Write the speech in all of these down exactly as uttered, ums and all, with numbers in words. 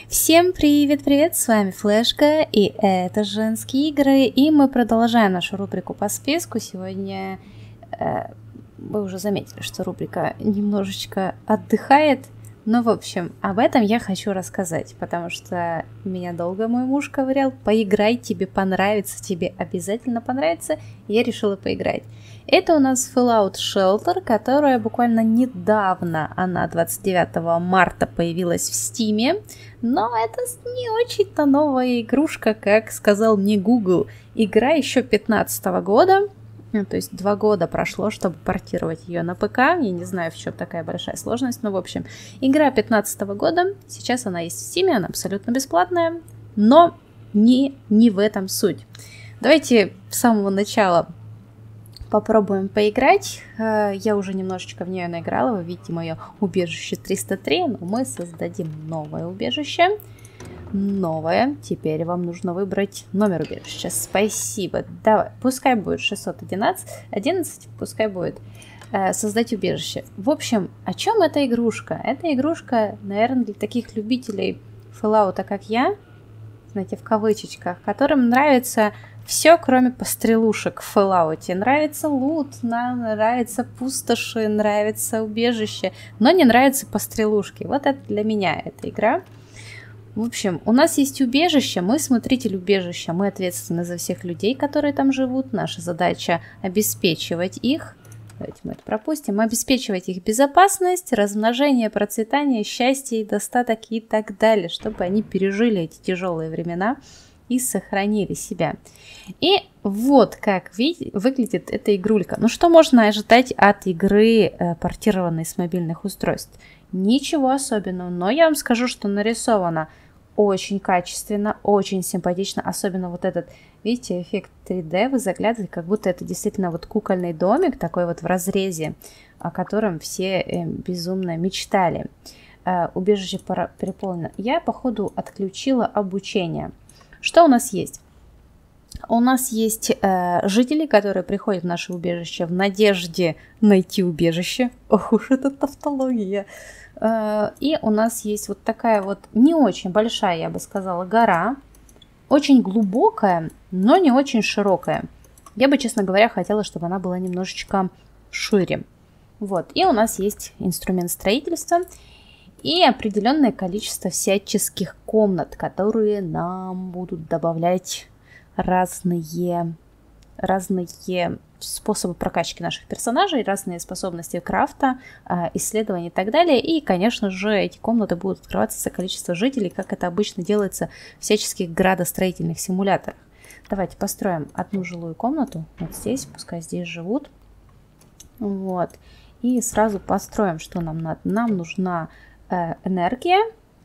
Всем привет-привет, с вами Флешка, и это Женские игры, и мы продолжаем нашу рубрику по списку. Сегодня э, вы уже заметили, что рубрика немножечко отдыхает, но в общем, об этом я хочу рассказать, потому что меня долго мой муж ковырял: поиграй, тебе понравится, тебе обязательно понравится, и я решила поиграть. Это у нас Fallout Shelter, которая буквально недавно, она двадцать девятого марта появилась в Steam, но это не очень-то новая игрушка, как сказал мне Google. Игра еще пятнадцатого года, ну, то есть два года прошло, чтобы портировать ее на ПК. Я не знаю, в чем такая большая сложность, но в общем, игра пятнадцатого года, сейчас она есть в Steam, она абсолютно бесплатная, но не, не в этом суть. Давайте с самого начала попробуем поиграть. Я уже немножечко в нее наиграла. Вы видите мое убежище триста три, но мы создадим новое убежище. Новое. Теперь вам нужно выбрать номер убежища. Спасибо. Давай. Пускай будет шестьсот одиннадцать. одиннадцать. Пускай будет. Создать убежище. В общем, о чем эта игрушка? Эта игрушка, наверное, для таких любителей Fallout, как я, знаете, в кавычечках, которым нравится все, кроме пострелушек в Fallout. Нравится лут, нам нравится пустоши, нравится убежище, но не нравятся пострелушки. Вот это для меня эта игра. В общем, у нас есть убежище, мы смотритель убежища, мы ответственны за всех людей, которые там живут. Наша задача обеспечивать их. Давайте мы это пропустим. Обеспечивать их безопасность, размножение, процветание, счастье и достаток и так далее, чтобы они пережили эти тяжелые времена и сохранили себя. И вот как видите, выглядит эта игрулька. Ну что можно ожидать от игры, э, портированной с мобильных устройств? Ничего особенного, но я вам скажу, что нарисовано очень качественно, очень симпатично. Особенно вот этот, видите, эффект три дэ, вы заглядываете, как будто это действительно вот кукольный домик, такой вот в разрезе, о котором все э, безумно мечтали. Э, убежище переполнено. Я, походу, отключила обучение. Что у нас есть? У нас есть э, жители, которые приходят в наше убежище в надежде найти убежище. Ох уж это тавтология. Э, и у нас есть вот такая вот не очень большая, я бы сказала, гора. Очень глубокая, но не очень широкая. Я бы, честно говоря, хотела, чтобы она была немножечко шире. Вот. И у нас есть инструмент строительства. И определенное количество всяческих комнат, которые нам будут добавлять разные, разные способы прокачки наших персонажей, разные способности крафта, исследований и так далее. И, конечно же, эти комнаты будут открываться за количество жителей, как это обычно делается в всяческих градостроительных симуляторах. Давайте построим одну жилую комнату вот здесь, пускай здесь живут. Вот. И сразу построим, что нам надо. Нам нужна энергия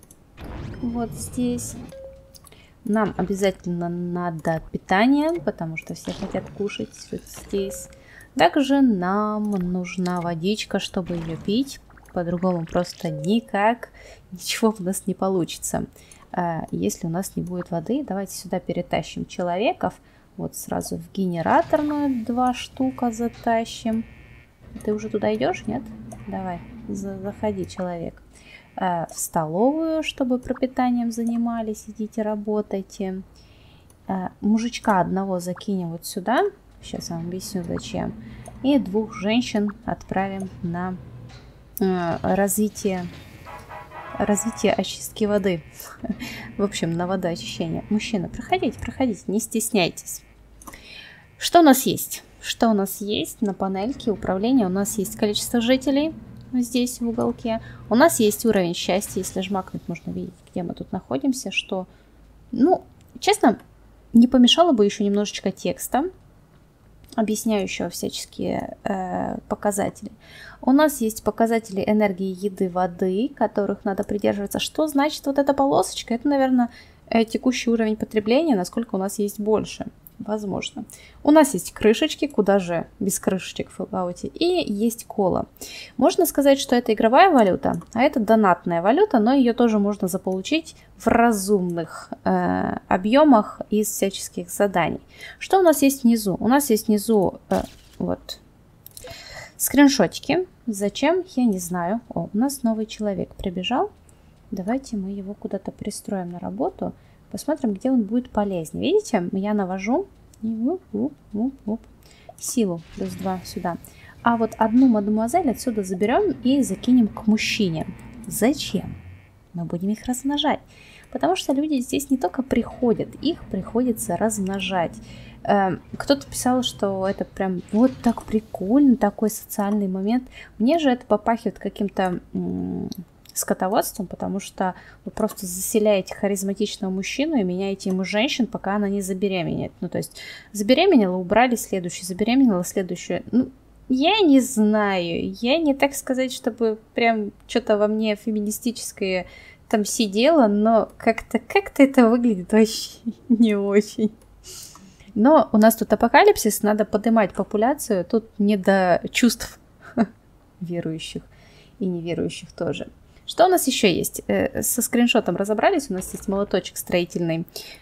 вот здесь. Нам обязательно надо питание, потому что все хотят кушать вот здесь. Также нам нужна водичка, чтобы ее пить. По-другому просто никак ничего у нас не получится. Если у нас не будет воды, давайте сюда перетащим человеков. Вот сразу в генераторную два штука затащим. Ты уже туда идешь, нет? Давай, заходи, человек. В столовую, чтобы пропитанием занимались, идите работайте. Мужичка одного закинем вот сюда. Сейчас я вам объясню зачем. И двух женщин отправим на развитие, развитие очистки воды. В общем, на водоочищение. Мужчина, проходите, проходите, не стесняйтесь. Что у нас есть? Что у нас есть на панельке управления? У нас есть количество жителей. Здесь в уголке. У нас есть уровень счастья. Если жмакнуть, можно видеть, где мы тут находимся. Что, ну, честно, не помешало бы еще немножечко текста, объясняющего всяческие э, показатели. У нас есть показатели энергии, еды, воды, которых надо придерживаться. Что значит вот эта полосочка? Это, наверное, э, текущий уровень потребления, насколько у нас есть больше. Возможно. У нас есть крышечки, куда же без крышечек в Fallout, и есть кола. Можно сказать, что это игровая валюта, а это донатная валюта, но ее тоже можно заполучить в разумных э, объемах из всяческих заданий. Что у нас есть внизу? У нас есть внизу э, вот скриншотики. Зачем? Я не знаю. О, у нас новый человек прибежал. Давайте мы его куда-то пристроим на работу. Посмотрим, где он будет полезнее. Видите, я навожу и уп, уп, уп, уп. Силу плюс два сюда. А вот одну мадемуазель отсюда заберем и закинем к мужчине. Зачем? Мы будем их размножать. Потому что люди здесь не только приходят, их приходится размножать. Кто-то писал, что это прям вот так прикольно, такой социальный момент. Мне же это попахивает каким-то скотоводством, потому что вы просто заселяете харизматичного мужчину и меняете ему женщин, пока она не забеременеет. Ну, то есть забеременела, убрали следующую, забеременела следующую. Ну, я не знаю, я не, так сказать, чтобы прям что-то во мне феминистическое там сидело, но как-то как-то это выглядит вообще не очень. Но у нас тут апокалипсис, надо поднимать популяцию, тут не до чувств верующих и неверующих тоже. Что у нас еще есть? Со скриншотом разобрались, у нас есть молоточек строительный.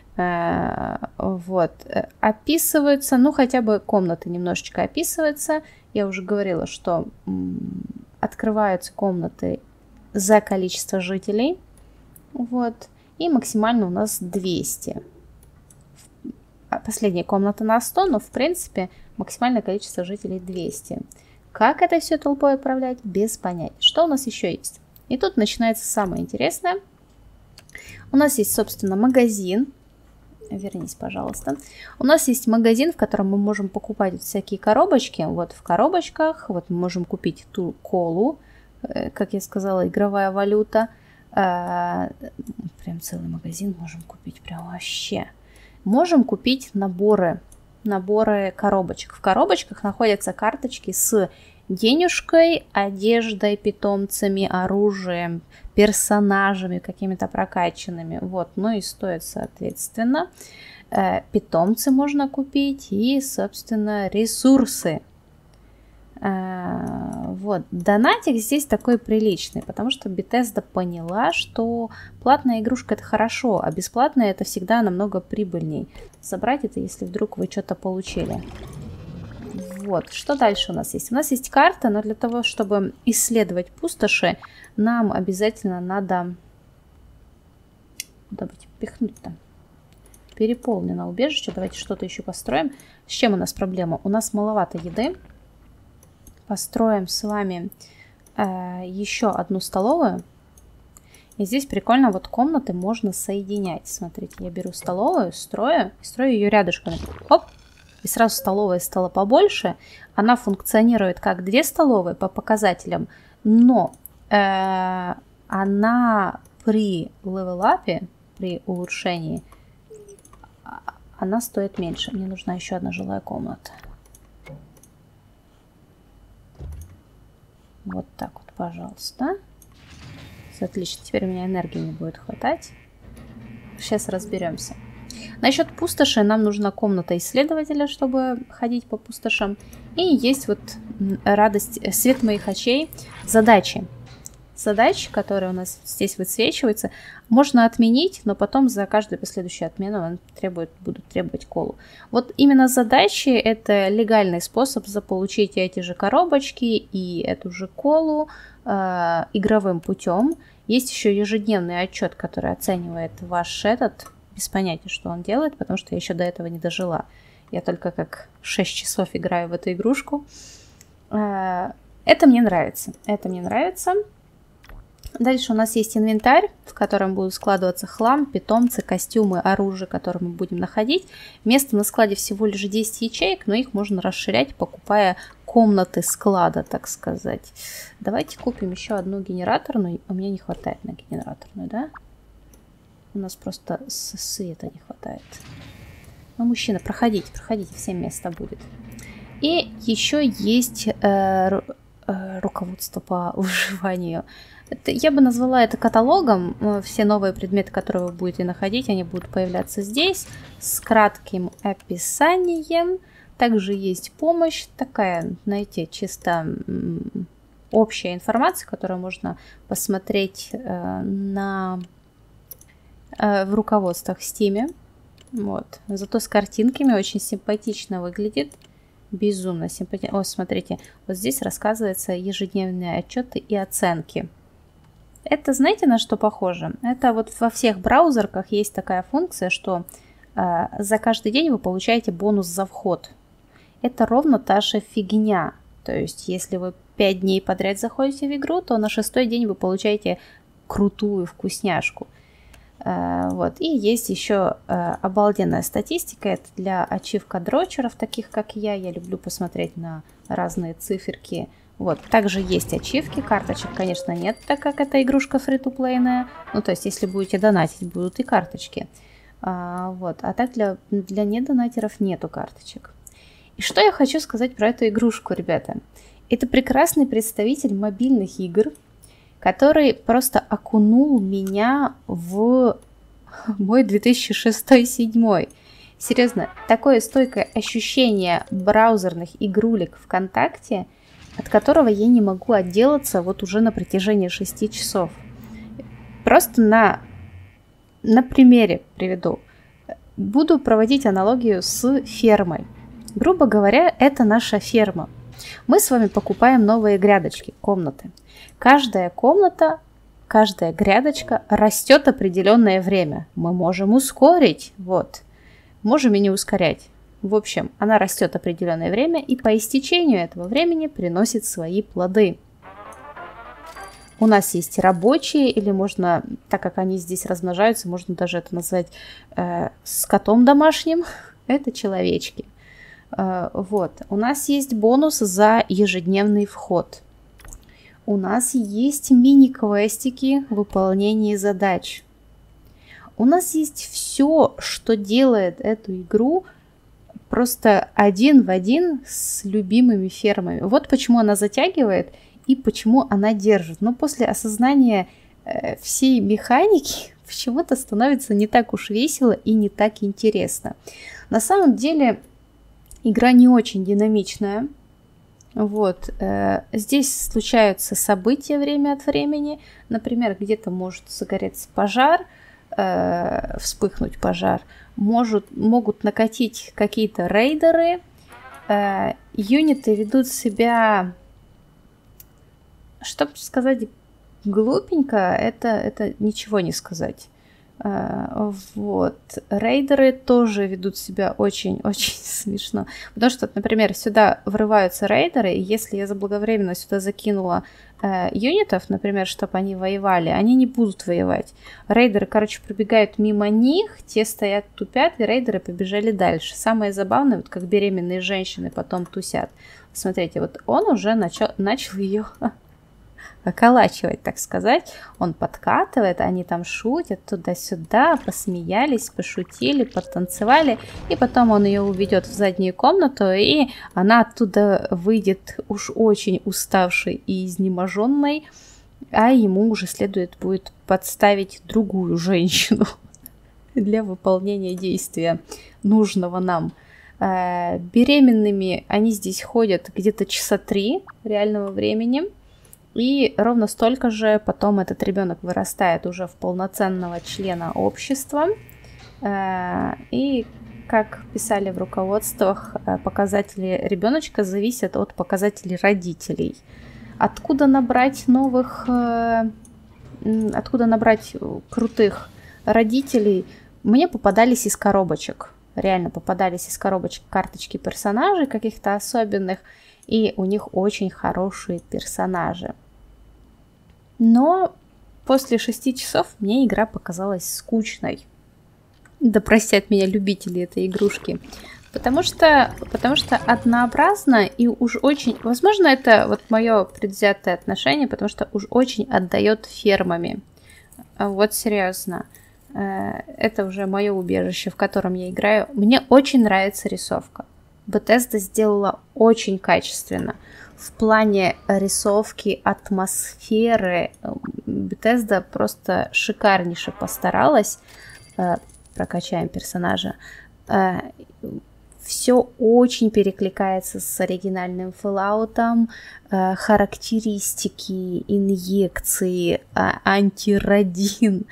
Вот. Описываются, ну хотя бы комнаты немножечко описываются. Я уже говорила, что открываются комнаты за количество жителей. Вот. И максимально у нас двести. Последняя комната на сто, но в принципе максимальное количество жителей двести. Как это все толпой отправлять? Без понятия. Что у нас еще есть? И тут начинается самое интересное. У нас есть, собственно, магазин. Вернись, пожалуйста. У нас есть магазин, в котором мы можем покупать всякие коробочки. Вот в коробочках. Вот мы можем купить ту колу. Как я сказала, игровая валюта. Прям целый магазин можем купить. Прям вообще. Можем купить наборы. Наборы коробочек. В коробочках находятся карточки с денежкой, одеждой, питомцами, оружием, персонажами какими-то прокачанными. Вот, ну и стоит, соответственно. Э, питомцы можно купить и, собственно, ресурсы. Э, вот, донатик здесь такой приличный, потому что Bethesda поняла, что платная игрушка это хорошо, а бесплатная это всегда намного прибыльней. Собрать это, если вдруг вы что-то получили. Вот, что дальше у нас есть? У нас есть карта, но для того, чтобы исследовать пустоши, нам обязательно надо... Куда бы пихнуть-то? Переполнено убежище. Давайте что-то еще построим. С чем у нас проблема? У нас маловато еды. Построим с вами э, еще одну столовую. И здесь прикольно, вот комнаты можно соединять. Смотрите, я беру столовую, строю, и строю ее рядышком. Оп! И сразу столовая стала побольше. Она функционирует как две столовые по показателям, но э, она при левелапе, при улучшении, она стоит меньше. Мне нужна еще одна жилая комната. Вот так вот, пожалуйста. Отлично, теперь у меня энергии не будет хватать. Сейчас разберемся. Насчет пустоши нам нужна комната исследователя, чтобы ходить по пустошам. И есть вот радость, свет моих очей, задачи. Задачи, которые у нас здесь высвечиваются, можно отменить, но потом за каждую последующую отмену он требует, будут требовать колу. Вот именно задачи — это легальный способ заполучить эти же коробочки и эту же колу э, игровым путем. Есть еще ежедневный отчет, который оценивает ваш этот... Без понятия, что он делает, потому что я еще до этого не дожила. Я только как шесть часов играю в эту игрушку. Это мне нравится. Это мне нравится. Дальше у нас есть инвентарь, в котором будут складываться хлам, питомцы, костюмы, оружие, которое мы будем находить. Место на складе всего лишь десять ячеек, но их можно расширять, покупая комнаты склада, так сказать. Давайте купим еще одну генераторную. У меня не хватает на генераторную, да? У нас просто света не хватает. Ну, мужчина, проходите, проходите, всем место будет. И еще есть э, ру, э, руководство по выживанию. Это, я бы назвала это каталогом. Все новые предметы, которые вы будете находить, они будут появляться здесь с кратким описанием. Также есть помощь, такая, знаете, чисто общая информация, которую можно посмотреть э, на... в руководствах в Steam. Вот. Зато с картинками очень симпатично выглядит. Безумно симпатично. О, смотрите, вот здесь рассказываются ежедневные отчеты и оценки. Это, знаете, на что похоже? Это вот во всех браузерках есть такая функция, что э, за каждый день вы получаете бонус за вход. Это ровно та же фигня. То есть, если вы пять дней подряд заходите в игру, то на шестой день вы получаете крутую вкусняшку. Э, вот. И есть еще э, обалденная статистика. Это для ачивка-дрочеров, таких как я. Я люблю посмотреть на разные циферки. Вот. Также есть ачивки. Карточек, конечно, нет, так как это игрушка фри-то-плейная. Ну, то есть, если будете донатить, будут и карточки. А, вот. А так для, для недонатеров нету карточек. И что я хочу сказать про эту игрушку, ребята? Это прекрасный представитель мобильных игр, который просто окунул меня в мой две тысячи шестой — две тысячи седьмой. Серьезно, такое стойкое ощущение браузерных игрулек ВКонтакте, от которого я не могу отделаться вот уже на протяжении шести часов. Просто на, на примере приведу. Буду проводить аналогию с фермой. Грубо говоря, это наша ферма. Мы с вами покупаем новые грядочки, комнаты. Каждая комната, каждая грядочка растет определенное время. Мы можем ускорить, вот. Можем и не ускорять. В общем, она растет определенное время и по истечению этого времени приносит свои плоды. У нас есть рабочие, или можно, так как они здесь размножаются, можно даже это назвать э, скотом домашним. Это человечки. Вот. У нас есть бонус за ежедневный вход. У нас есть мини-квестики в выполнении задач. У нас есть все, что делает эту игру просто один в один с любимыми фермами. Вот почему она затягивает и почему она держит. Но после осознания э, всей механики почему-то становится не так уж весело и не так интересно. На самом деле игра не очень динамичная. Вот. Э, здесь случаются события время от времени. Например, где-то может загореться пожар, э, вспыхнуть пожар. Может, могут накатить какие-то рейдеры. Э, юниты ведут себя, чтобы сказать глупенько, это, это ничего не сказать. Вот. Рейдеры тоже ведут себя очень-очень смешно. Потому что, например, сюда врываются рейдеры, и если я заблаговременно сюда закинула э, юнитов, например, чтобы они воевали, они не будут воевать. Рейдеры, короче, пробегают мимо них, те стоят, тупят, и рейдеры побежали дальше. Самое забавное, вот как беременные женщины потом тусят. Смотрите, вот он уже начал, начал ее околачивать, так сказать. Он подкатывает, они там шутят туда-сюда, посмеялись, пошутили, потанцевали, и потом он ее уведет в заднюю комнату, и она оттуда выйдет уж очень уставшей и изнеможенной, а ему уже следует будет подставить другую женщину для выполнения действия нужного нам. Беременными они здесь ходят где-то часа три реального времени. И ровно столько же потом этот ребенок вырастает уже в полноценного члена общества. И, как писали в руководствах, показатели ребеночка зависят от показателей родителей. Откуда набрать новых, откуда набрать крутых родителей? Мне попадались из коробочек. Реально попадались из коробочек карточки персонажей каких-то особенных. И у них очень хорошие персонажи. Но после шести часов мне игра показалась скучной. Да простят меня любители этой игрушки. Потому что, потому что однообразно и уж очень... Возможно, это вот мое предвзятое отношение, потому что уж очень отдает фермами. Вот серьезно. Это уже мое убежище, в котором я играю. Мне очень нравится рисовка. Bethesda сделала очень качественно. В плане рисовки, атмосферы Bethesda просто шикарнейше постаралась. Прокачаем персонажа. Все очень перекликается с оригинальным Fallout. Характеристики, инъекции, антирадин,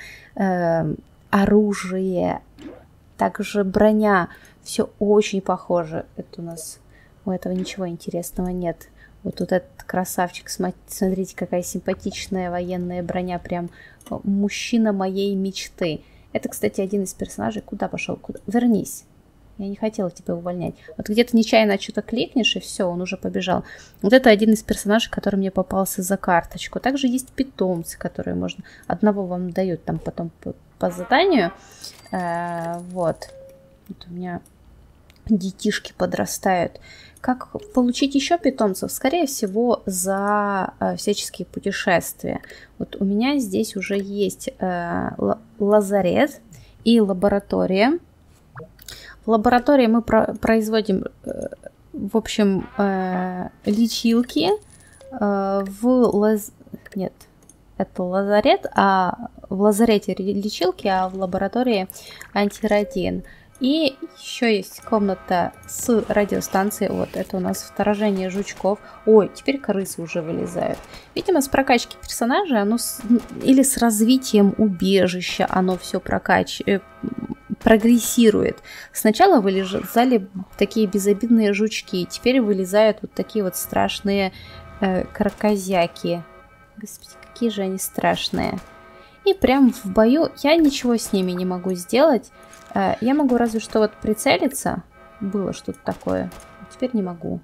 оружие, также броня. Все очень похоже. Это у нас... У этого ничего интересного нет. Вот тут этот красавчик, смотрите, какая симпатичная военная броня, прям мужчина моей мечты. Это, кстати, один из персонажей. Куда пошел? Куда? Вернись. Я не хотела тебя увольнять. Вот где-то нечаянно что-то кликнешь, и все, он уже побежал. Вот это один из персонажей, который мне попался за карточку. Также есть питомцы, которые можно... Одного вам дают там потом по, по заданию. Э, вот. Вот у меня детишки подрастают. Как получить еще питомцев? Скорее всего, за э, всяческие путешествия. Вот у меня здесь уже есть э, лазарет и лаборатория. В лаборатории мы про производим, э, в общем, э, лечилки. Э, в лаз... Нет, это лазарет, а в лазарете лечилки, а в лаборатории антирадин. И еще есть комната с радиостанцией. Вот это у нас вторжение жучков. Ой, теперь крысы уже вылезают. Видимо, с прокачки персонажа, оно с... или с развитием убежища, оно все прокачивает. Прогрессирует. Сначала вылезали такие безобидные жучки, теперь вылезают вот такие вот страшные э, кракозяки. Господи, какие же они страшные. И прям в бою я ничего с ними не могу сделать. Э, я могу разве что вот прицелиться. Было что-то такое. Теперь не могу.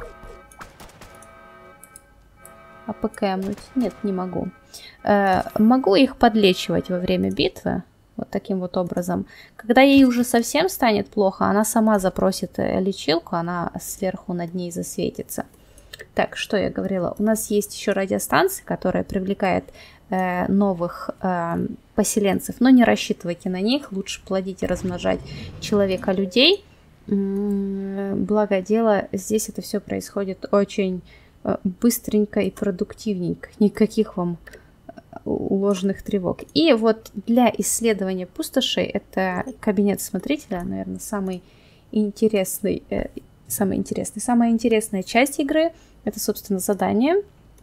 АПК-нуть? Нет, не могу. Э, могу их подлечивать во время битвы. Вот таким вот образом. Когда ей уже совсем станет плохо, она сама запросит лечилку, она сверху над ней засветится. Так, что я говорила? У нас есть еще радиостанция, которая привлекает э, новых э, поселенцев, но не рассчитывайте на них, лучше плодить и размножать человека-людей. Благо дело, здесь это все происходит очень быстренько и продуктивненько. Никаких вам ложных тревог. И вот для исследования пустошей это кабинет смотрителя, наверное, самый интересный, э, самый интересный, самая интересная часть игры. Это, собственно, задание.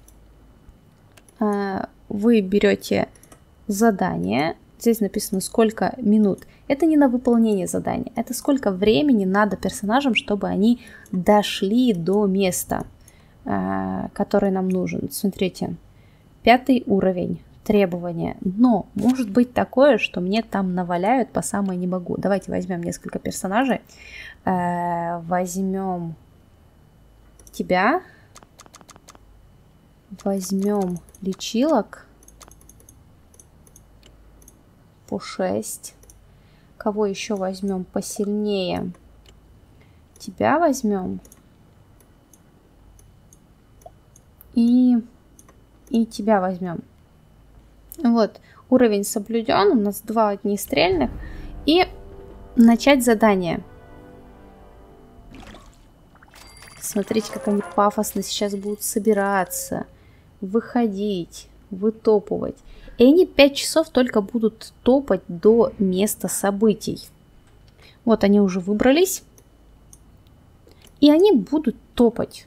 Э, вы берете задание. Здесь написано, сколько минут. Это не на выполнение задания. Это сколько времени надо персонажам, чтобы они дошли до места, э, которое нам нужен. Смотрите. Пятый уровень. Требования. Но может быть такое, что мне там наваляют по самой не могу. Давайте возьмем несколько персонажей. Э-э, возьмем тебя. Возьмем лечилок. По шесть. Кого еще возьмем посильнее? Тебя возьмем. И... И тебя возьмем. Вот, уровень соблюден. У нас два огнестрельных. И начать задание. Смотрите, как они пафосно сейчас будут собираться. Выходить. Вытопывать. И они пять часов только будут топать до места событий. Вот они уже выбрались. И они будут топать.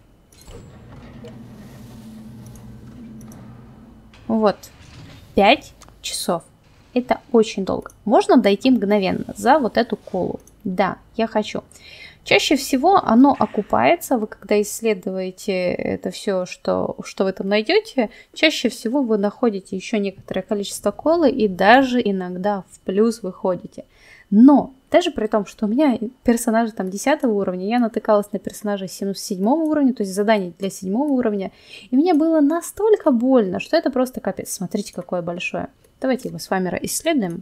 Вот, пять часов. Это очень долго. Можно дойти мгновенно за вот эту колу. Да, я хочу. Чаще всего оно окупается. Вы когда исследуете это все, что, что вы там найдете, чаще всего вы находите еще некоторое количество колы и даже иногда в плюс выходите. Но даже при том, что у меня персонажи там десятого уровня, я натыкалась на персонажей седьмого уровня, то есть задание для седьмого уровня, и мне было настолько больно, что это просто капец. Смотрите, какое большое. Давайте его с вами исследуем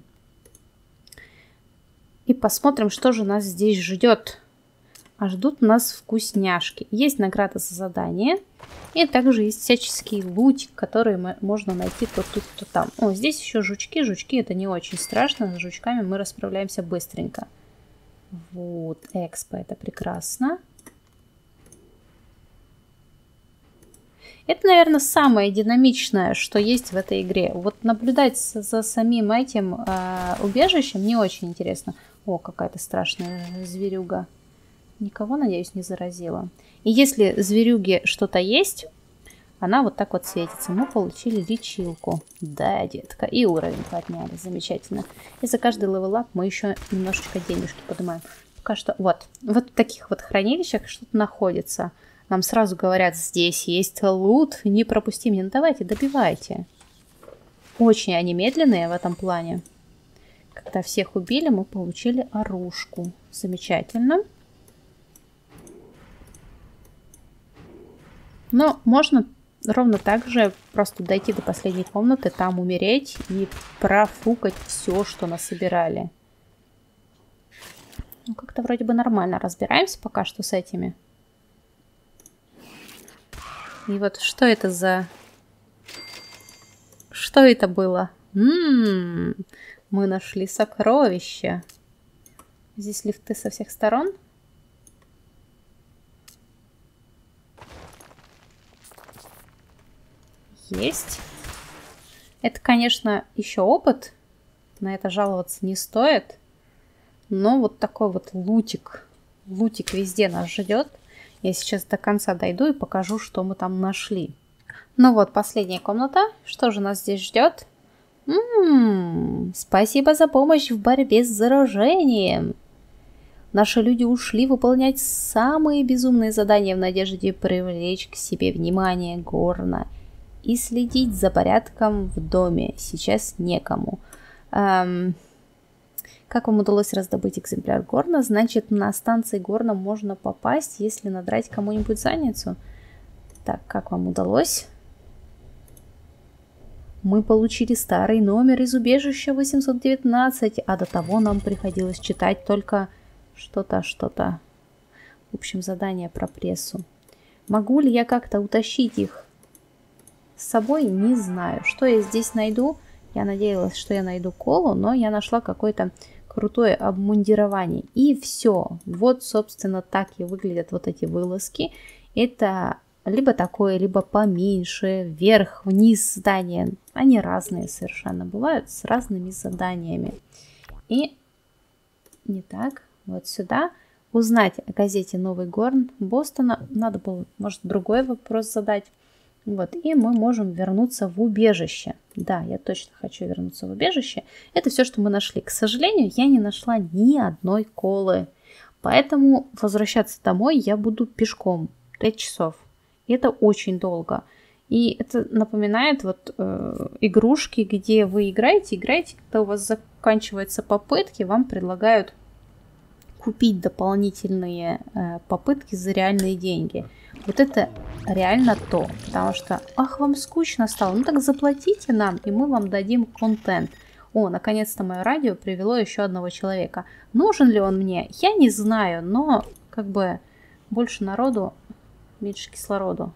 и посмотрим, что же нас здесь ждет. А ждут нас вкусняшки. Есть награда за задание. И также есть всяческий лутик, который можно найти то тут, то там. О, здесь еще жучки. Жучки это не очень страшно. С жучками мы расправляемся быстренько. Вот, экспо, это прекрасно. Это, наверное, самое динамичное, что есть в этой игре. Вот наблюдать за самим этим э, убежищем не очень интересно. О, какая-то страшная зверюга. Никого, надеюсь, не заразила. И если зверюги что-то есть, она вот так вот светится. Мы получили лечилку. Да, детка. И уровень подняли. Замечательно. И за каждый левелап мы еще немножечко денежки поднимаем. Пока что вот. Вот в таких вот хранилищах что-то находится. Нам сразу говорят, здесь есть лут, не пропусти меня. Ну, давайте, добивайте. Очень они медленные в этом плане. Когда всех убили, мы получили оружку. Замечательно. Но можно ровно так же просто дойти до последней комнаты, там умереть и профукать все, что насобирали. Ну, как-то вроде бы нормально разбираемся пока что с этими. И вот что это за... Что это было? М-м-м, мы нашли сокровища. Здесь лифты со всех сторон. Есть. Это, конечно, еще опыт. На это жаловаться не стоит. Но вот такой вот лутик. Лутик везде нас ждет. Я сейчас до конца дойду и покажу, что мы там нашли. Ну вот, последняя комната. Что же нас здесь ждет? М-м-м, спасибо за помощь в борьбе с заражением. Наши люди ушли выполнять самые безумные задания в надежде привлечь к себе внимание Горна и следить за порядком в доме. Сейчас некому. Эм, как вам удалось раздобыть экземпляр Горна? Значит, на станции Горна можно попасть, если надрать кому-нибудь задницу. Так, как вам удалось? Мы получили старый номер из убежища восемьсот девятнадцать, а до того нам приходилось читать только что-то, что-то. В общем, задание про прессу. Могу ли я как-то утащить их с собой? Не знаю. Что я здесь найду? Я надеялась, что я найду колу, но я нашла какое-то крутое обмундирование. И все. Вот, собственно, так и выглядят вот эти вылазки. Это либо такое, либо поменьше, вверх, вниз здания. Они разные совершенно бывают, с разными заданиями. И не так, вот сюда. Узнать о газете «Новый Горн» Бостона. Надо было, может, другой вопрос задать. Вот, и мы можем вернуться в убежище. Да, я точно хочу вернуться в убежище. Это все, что мы нашли. К сожалению, я не нашла ни одной колы. Поэтому возвращаться домой я буду пешком. пять часов. И это очень долго. И это напоминает вот э, игрушки, где вы играете, играете, когда у вас заканчиваются попытки, вам предлагают купить дополнительные э, попытки за реальные деньги. Вот это реально то, потому что, ах, вам скучно стало, ну так заплатите нам, и мы вам дадим контент. О, наконец-то мое радио привело еще одного человека. Нужен ли он мне? Я не знаю, но как бы больше народу, меньше кислороду.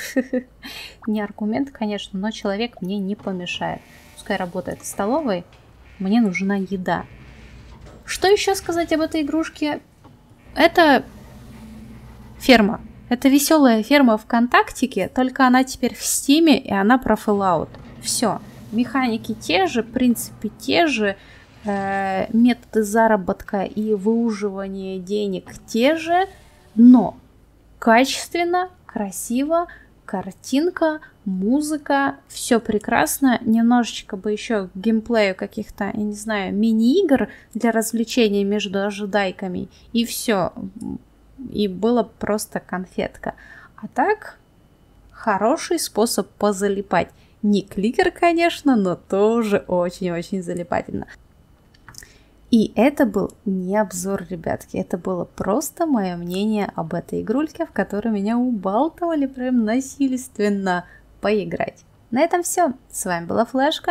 Не аргумент, конечно, но человек мне не помешает. Пускай работает в столовой, мне нужна еда. Что еще сказать об этой игрушке? Это ферма. Это веселая ферма ВКонтактике, только она теперь в Стиме, и она про Fallout. Все. Механики те же, принципы те же, э, методы заработка и выуживания денег те же, но качественно, красиво, картинка, музыка, все прекрасно. Немножечко бы еще к геймплею каких-то, я не знаю, мини-игр для развлечения между ожидайками, и все. И было просто конфетка. А так, хороший способ позалипать. Не кликер, конечно, но тоже очень-очень залипательно. И это был не обзор, ребятки. Это было просто мое мнение об этой игрульке, в которой меня убалтывали прям насильственно поиграть. На этом все. С вами была Флешка.